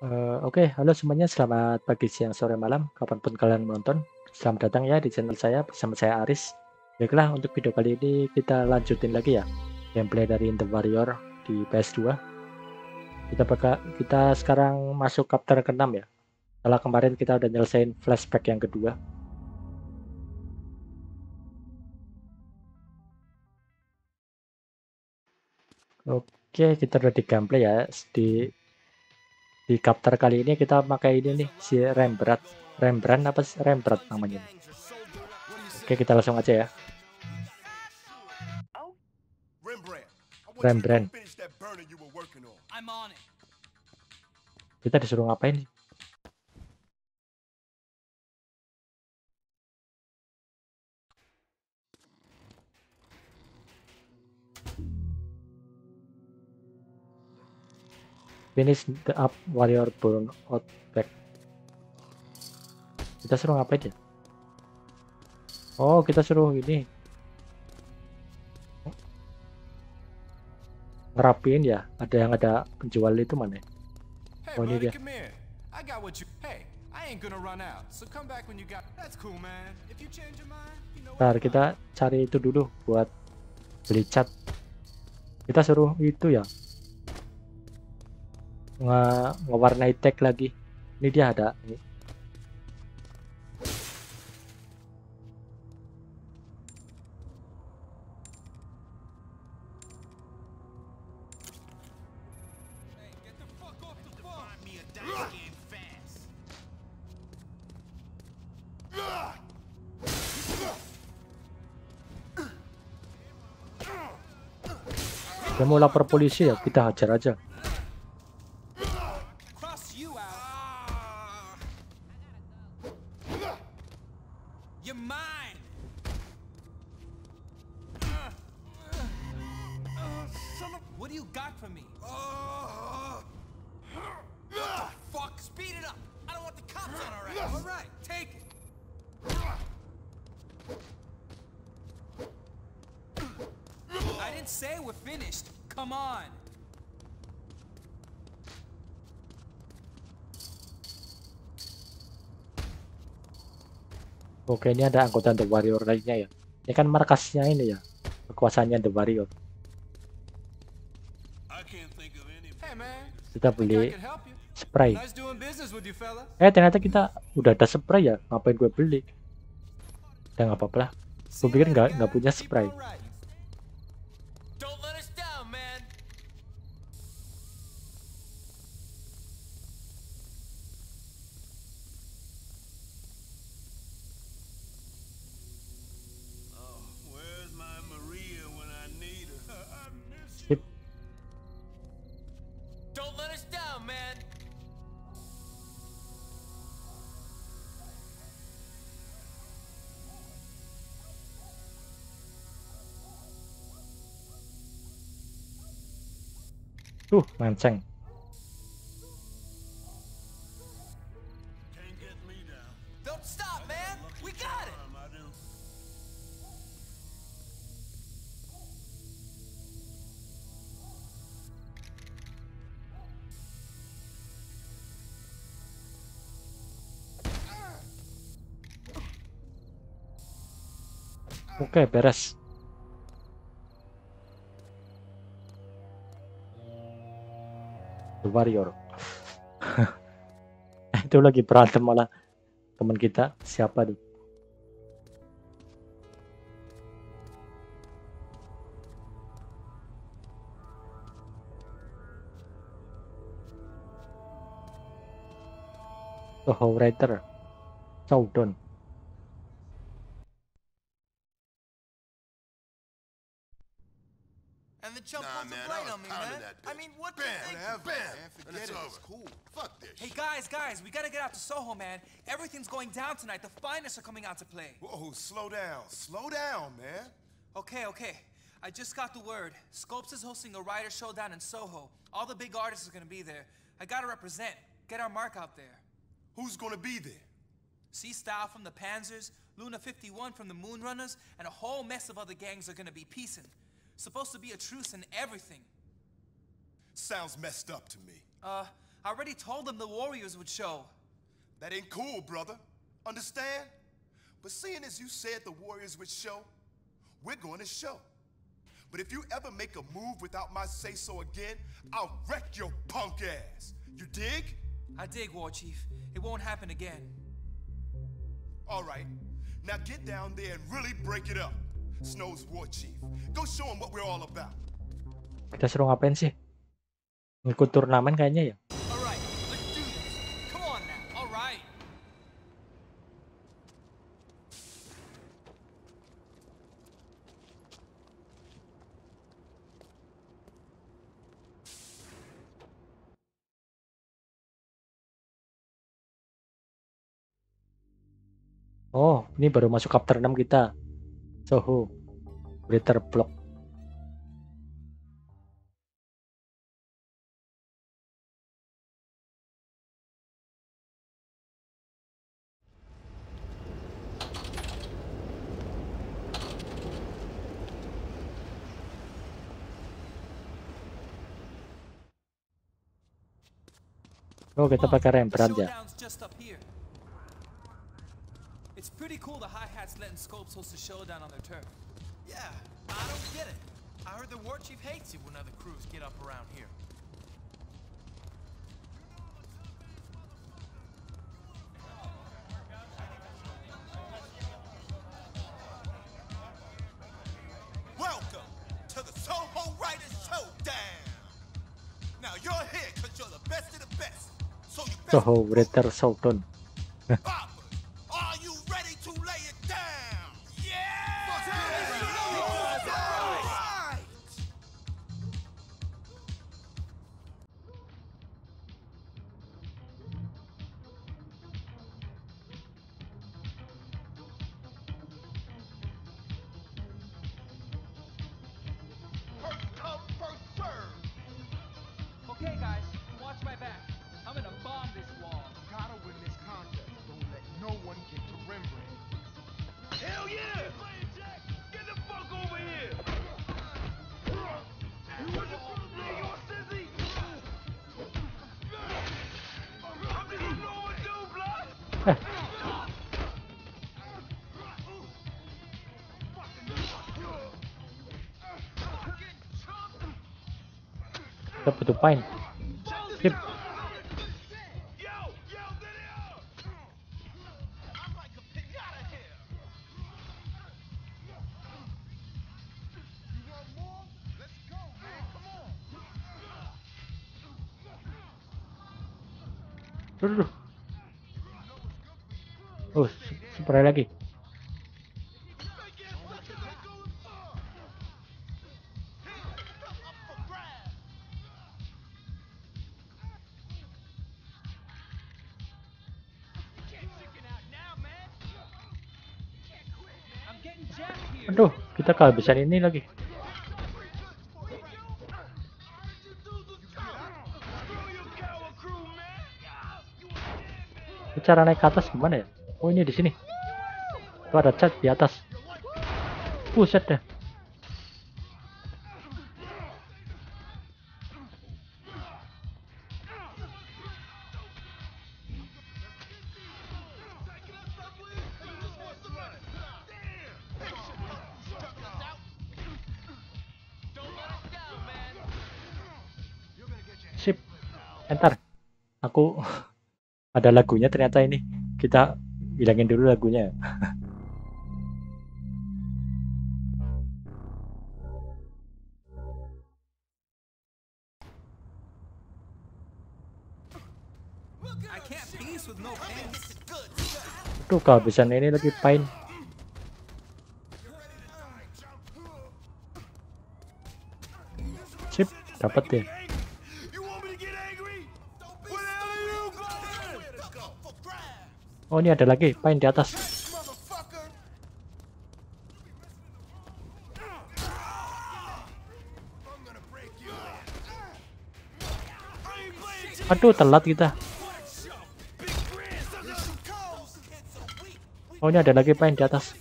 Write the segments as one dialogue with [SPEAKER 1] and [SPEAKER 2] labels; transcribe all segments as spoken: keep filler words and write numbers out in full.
[SPEAKER 1] Eh, Oke, halo semuanya, selamat pagi, siang, sore, malam, kapanpun kalian menonton. Selamat datang ya di channel saya, bersama saya Aris. Baiklah, untuk video kali ini kita lanjutin lagi ya, gameplay dari The Warrior di P S dua. Kita bakal, kita sekarang masuk chapter keenam ya. Setelah kemarin kita udah nyelesain flashback yang kedua. Oke, kita udah di gameplay ya. Di di chapter kali ini kita pakai ini nih, si Rembrandt. Rembrandt apa sih? Rembrandt namanya. Oke, kita langsung aja ya. Rembrandt. Kita disuruh ngapain nih? Finish the up warrior burn out back. Kita suruh ngapain ya? Oh, kita suruh ini ngerapiin ya. Ada yang ada penjual itu mana?
[SPEAKER 2] Hey,
[SPEAKER 1] Oh, ini
[SPEAKER 2] buddy,
[SPEAKER 1] dia.
[SPEAKER 2] come here. I got what you. Hey, I ain't gonna run out. So come back when you got. That's cool, man. If you change your mind, you know
[SPEAKER 1] Ntar
[SPEAKER 2] what?
[SPEAKER 1] kita cari itu dulu buat beli cat. Kita suruh itu ya. Nge ngewarnai tag lagi. Ini dia ada. Ini.
[SPEAKER 2] Hey, get the fuck off the phone. Find me a dice game fast.
[SPEAKER 1] Dia mau lapor polisi ya. Kita hajar aja.
[SPEAKER 2] Cross you out. You're mine. What do you got for me? Fuck, speed it up. I don't want the cops on our ass. All right, take it. I didn't say we're finished. Come on.
[SPEAKER 1] Oke, ini ada anggota The Warrior lainnya ya. Ini kan markasnya ini ya. Kekuasaannya The Warrior.
[SPEAKER 2] Hey man,
[SPEAKER 1] Kita
[SPEAKER 2] I think I
[SPEAKER 1] beli
[SPEAKER 2] can help you.
[SPEAKER 1] spray.
[SPEAKER 2] Nice doing business with you, fella.
[SPEAKER 1] Eh, ternyata kita udah ada spray ya. Ngapain gue beli? Udah nggak apa-apa lah.
[SPEAKER 2] See
[SPEAKER 1] Gue
[SPEAKER 2] you
[SPEAKER 1] pikir
[SPEAKER 2] later,
[SPEAKER 1] nggak
[SPEAKER 2] guy.
[SPEAKER 1] nggak punya
[SPEAKER 2] Keep
[SPEAKER 1] spray.
[SPEAKER 2] on riding. Don't let us down, man.
[SPEAKER 3] Oh, where's my Maria when I need her? I miss
[SPEAKER 1] Sip.
[SPEAKER 2] Don't let us down, man.
[SPEAKER 1] Tuh, mancing.
[SPEAKER 3] Can't get me down.
[SPEAKER 2] Don't stop, man. We got it.
[SPEAKER 3] Um, I do.
[SPEAKER 1] Oke, beres. The Warrior. Itu lagi berantem malah teman kita. Siapa tuh? Oh, Rider. Showdown.
[SPEAKER 2] And the chump
[SPEAKER 3] Nah,
[SPEAKER 2] wants to
[SPEAKER 3] man,
[SPEAKER 2] blame
[SPEAKER 3] I was
[SPEAKER 2] on me,
[SPEAKER 3] pounding
[SPEAKER 2] man.
[SPEAKER 3] that
[SPEAKER 2] I
[SPEAKER 3] bitch.
[SPEAKER 2] mean, what the
[SPEAKER 3] Bam,
[SPEAKER 2] heck?
[SPEAKER 3] whatever,
[SPEAKER 4] Bam,
[SPEAKER 3] man.
[SPEAKER 4] and
[SPEAKER 3] And
[SPEAKER 4] it's
[SPEAKER 3] it's
[SPEAKER 4] over.
[SPEAKER 3] over. Cool. Fuck this.
[SPEAKER 2] Hey guys, guys, we gotta get out to Soho, man. Everything's going down tonight. The finest are coming out to play.
[SPEAKER 4] Whoa, slow down. Slow down, man.
[SPEAKER 2] Okay, okay. I just got the word. Scopes is hosting a rider showdown in Soho. All the big artists are gonna be there. I gotta represent. Get our mark out there.
[SPEAKER 4] Who's gonna be there?
[SPEAKER 2] C-Style from the Panzers, Luna fifty-one from the Moonrunners, and a whole mess of other gangs are gonna be piecing. Supposed to be a truce and everything.
[SPEAKER 4] Sounds messed up to me.
[SPEAKER 2] Uh, I already told them the Warriors would show.
[SPEAKER 4] That ain't cool, brother. Understand? But seeing as you said the Warriors would show, we're going to show. But if you ever make a move without my say-so again, I'll wreck your punk ass. You dig?
[SPEAKER 2] I dig, War Chief. It won't happen again.
[SPEAKER 4] All right. Now get down there and really break it up. Snow's War Chief. Go show him what we're all about.
[SPEAKER 1] Kita suruh ngapain sih? Ngikut turnamen kayaknya ya.
[SPEAKER 2] Alright, let's do this. Come on now. Alright.
[SPEAKER 1] Oh, ini baru masuk chapter enam kita. Soho. Breather Block. Oh, kita pakai Rembrandt ya.
[SPEAKER 2] Showdown's just up here. It's pretty cool the Hi-Hats letting Scopes host a showdown on their turf.
[SPEAKER 3] Yeah, I don't get it. I heard the War Chief hates it when other crews get up around here. Welcome to the Soho Riders Showdown. Now you're here because you're the best of the best. So you best
[SPEAKER 1] Soho Breather Showdown.
[SPEAKER 3] Boppers, are you ready to lay it down? Yeah! All right. First come, first serve.
[SPEAKER 2] Okay, guys, watch my back. I'm gonna bomb this wall.
[SPEAKER 3] Gotta win this contest. Don't let no one get to Rembrandt. Hell yeah! Get the fuck over here! You want to play your sissy? I'm just know what to do, blood!
[SPEAKER 1] Kita butuh pain. Sip.
[SPEAKER 3] Yo, yo, there they are! I'm like a pinata here. You want more? Let's go, man. Come on.
[SPEAKER 1] Duh, duh, duh. Oh, spray lagi.
[SPEAKER 2] I'm getting jammed here.
[SPEAKER 1] Aduh, kita kehabisan ini lagi. Cara naik ke atas gimana ya? Oh, ini di sini. Tuh ada cat di atas. Buset deh. Sip. Enter. Aku ada lagunya ternyata ini. Kita bilangin dulu lagunya.
[SPEAKER 2] I can't peace with no pants.
[SPEAKER 1] Tuh kehabisan ini lagi pain. Sip, dapat ya.
[SPEAKER 3] You want me to get angry? Where the hell are you going?
[SPEAKER 1] Oh, ini ada lagi pain di atas.
[SPEAKER 3] Motherfucker! I'm gonna break you. I ain't playing chicken.
[SPEAKER 1] Aduh, telat kita.
[SPEAKER 3] Big grand, sucker.
[SPEAKER 1] Oh, ini ada lagi pain di atas.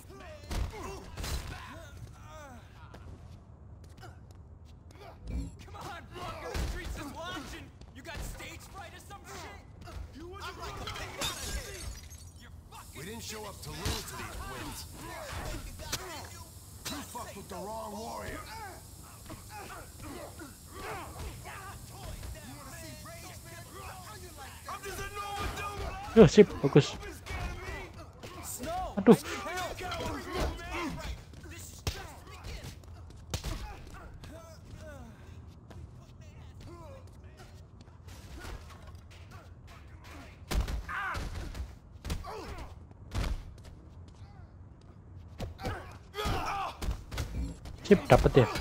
[SPEAKER 2] Come on, fucker. The streets is watching. You got stage fright or something?
[SPEAKER 3] didn't show up to lose to these wins. You fucked with the wrong warrior.
[SPEAKER 1] Yo, sip, bagus. Aduh. Sip, dapet ya.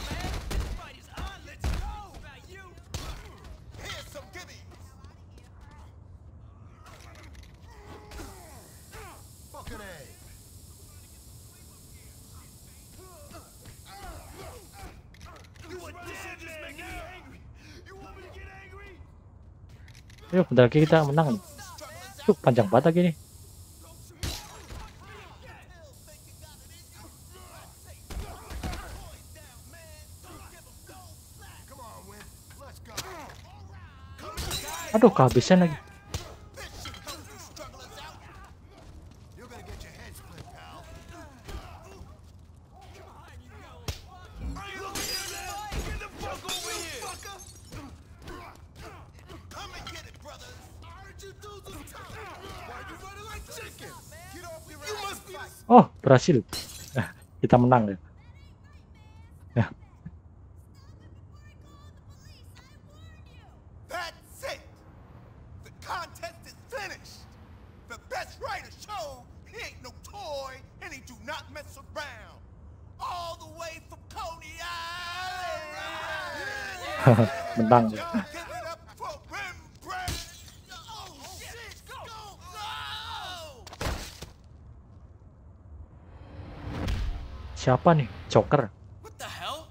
[SPEAKER 1] Ayo, bentar lagi kita menang nih. Tuh, panjang banget lagi nih. Aduh, kehabisan lagi. Oh, berhasil. Nah, kita menang ya. Ya.
[SPEAKER 4] That's it. The contest is finished. The best rider showed he ain't no toy and he do not mess around. All the way from Coney Island.
[SPEAKER 1] Menang.
[SPEAKER 4] Give it up for Rembrandt. Oh shit, go, go.
[SPEAKER 1] Siapa nih? Joker.
[SPEAKER 2] What the hell?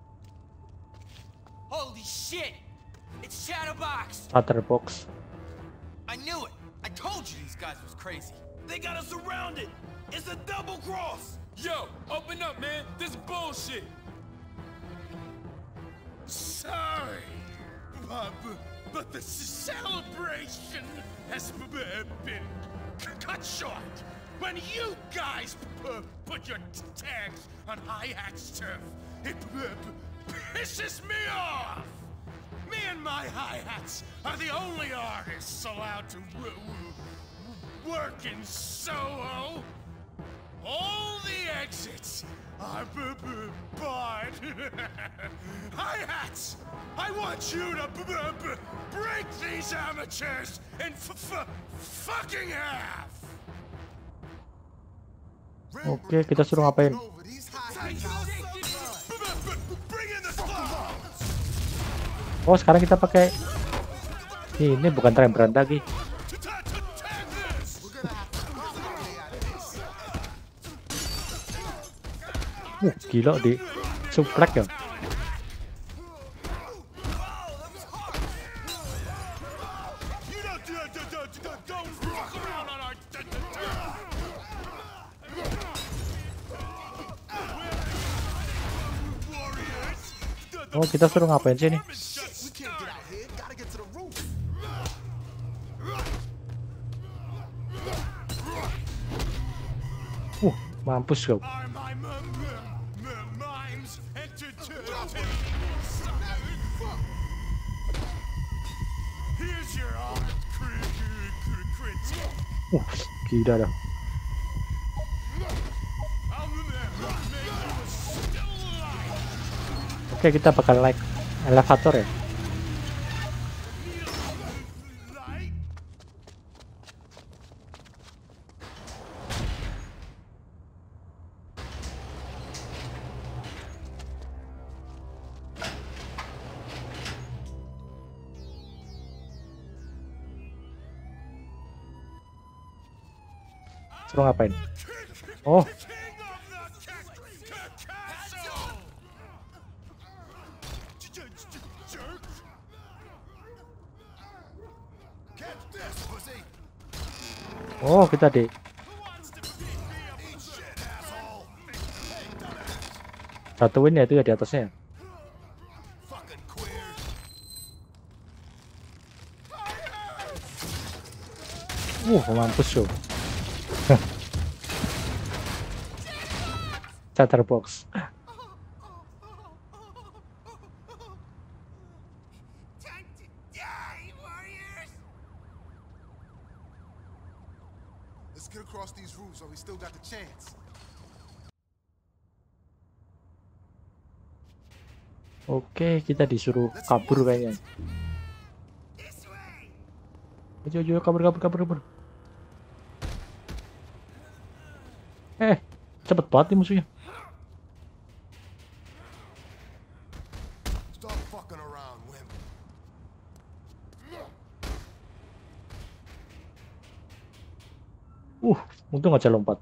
[SPEAKER 2] Holy shit! It's Shadowbox!
[SPEAKER 1] Otterbox.
[SPEAKER 2] I knew it! I told you these guys was crazy.
[SPEAKER 3] They got us surrounded. It's a double cross.
[SPEAKER 5] Yo, open up, man. This is bullshit.
[SPEAKER 3] Sorry, but, but the celebration has been cut short. When you guys put your tags on hi-hat's turf, it pisses me off. Me and my hi-hats are the only artists allowed to work in Soho. All the exits are barred. Hi-hats, I want you to break these amateurs in fucking half.
[SPEAKER 1] Oke, kita suruh ngapain? Oh, sekarang kita pakai ini, bukan Rembrandt lagi. Uh, gila di suplek ya. Oh, kita suruh ngapain sih nih? Uh, mampus kau. Uh, gila dah. Oke, kita bakal like elevator ya. Suruh ngapain? Oh, oh kita di satuin ya itu ya di atasnya. Uh, mampus yo. Chatterbox.
[SPEAKER 3] Time to die, warriors! Let's get across these roofs while we still got the chance.
[SPEAKER 1] Oke, kita disuruh kabur kayaknya.
[SPEAKER 3] This way!
[SPEAKER 1] Ayo, ayo, kabur, kabur, kabur, kabur. Eh, cepet banget nih musuhnya.
[SPEAKER 3] Stop fucking around, wimp.
[SPEAKER 1] Uh, untung aja lompat.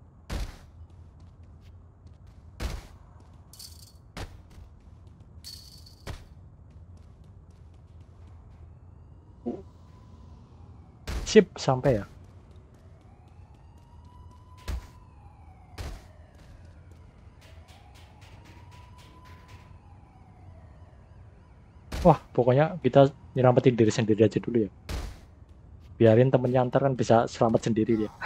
[SPEAKER 1] Sip, sampai ya. Wah, pokoknya kita nyelamatin diri sendiri aja dulu ya. Biarin temennya ntar kan bisa selamat sendiri dia.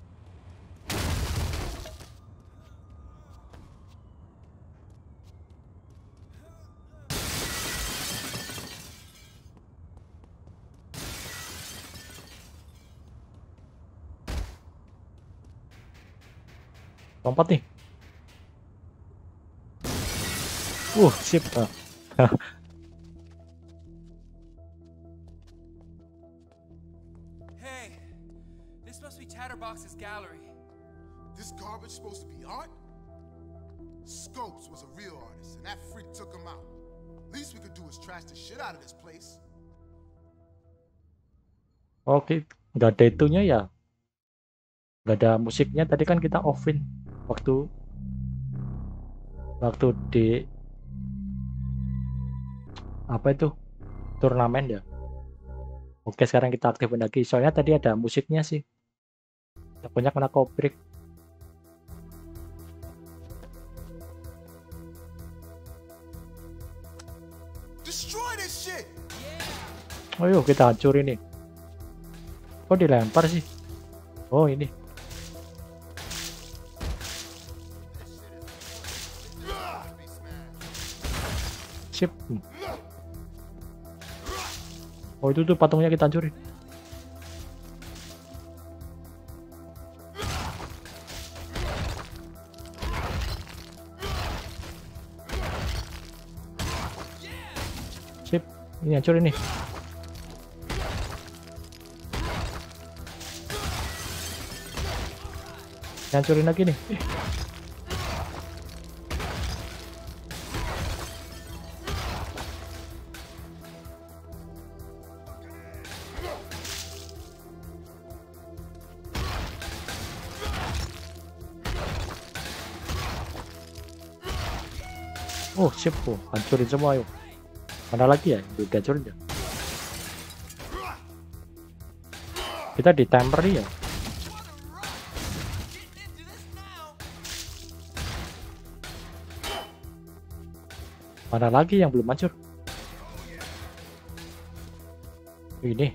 [SPEAKER 1] Lompat nih. Uh, sip. Ah.
[SPEAKER 2] Hey, this must be Chatterbox's gallery.
[SPEAKER 3] This garbage supposed to be art? Scopes was a real artist, and that freak took him out. Least we could do is trash the shit out of this place.
[SPEAKER 1] Oke, nggak ada itunya ya. Nggak ada musiknya. Tadi kan kita offin waktu waktu di apa itu turnamen ya. Oke, sekarang kita aktifin lagi. Soalnya tadi ada musiknya sih. Takutnya kena copyright.
[SPEAKER 3] Destroy this shit!
[SPEAKER 1] Ayo kita hancurin nih. Kok dilempar sih? Oh ini. Sip. Oh itu tuh patungnya kita hancurin. Sip. Ini hancurin nih. Hancurin lagi nih. Oh, sip. Oh, hancurin semua yuk. Mana lagi ya? Udah hancurin ya. Kita di timer ya. Mana lagi yang belum hancur? Ini.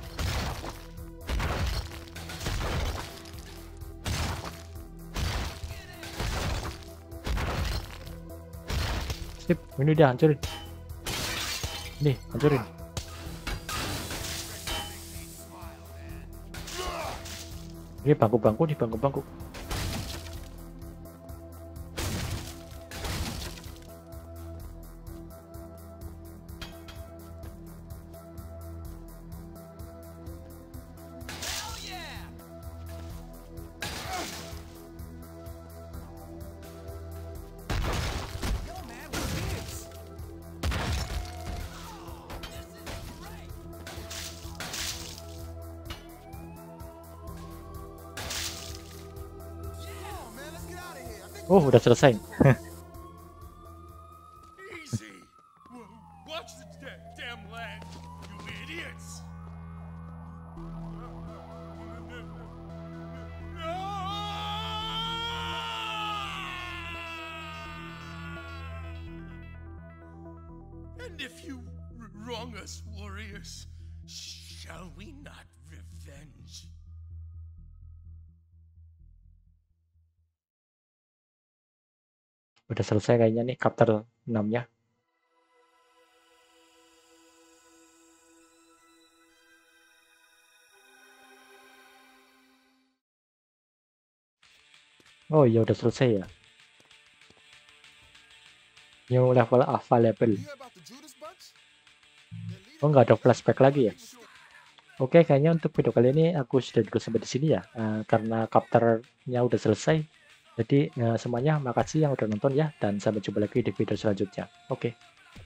[SPEAKER 1] Sip, ini udah hancurin. Nih, hancurin. Ini bangku-bangku nih, bangku-bangku. Oh, udah selesai.
[SPEAKER 5] Easy. W- Watch the da- damn land, you idiots. And if you r- wrong us, warriors, shall we not revenge?
[SPEAKER 1] Udah selesai kayaknya nih chapter enam-nya. Oh iya udah selesai ya. New level available.
[SPEAKER 3] You hear about the Judas bunch? Their leader
[SPEAKER 1] Oh nggak ada
[SPEAKER 3] is
[SPEAKER 1] flashback lagi ya.
[SPEAKER 3] short.
[SPEAKER 1] Oke, kayaknya untuk video kali ini aku sudah dulu sampai di sini ya. Eh, karena chapternya udah selesai. Jadi eh, semuanya makasih yang udah nonton ya, dan sampai jumpa lagi di video selanjutnya. Oke.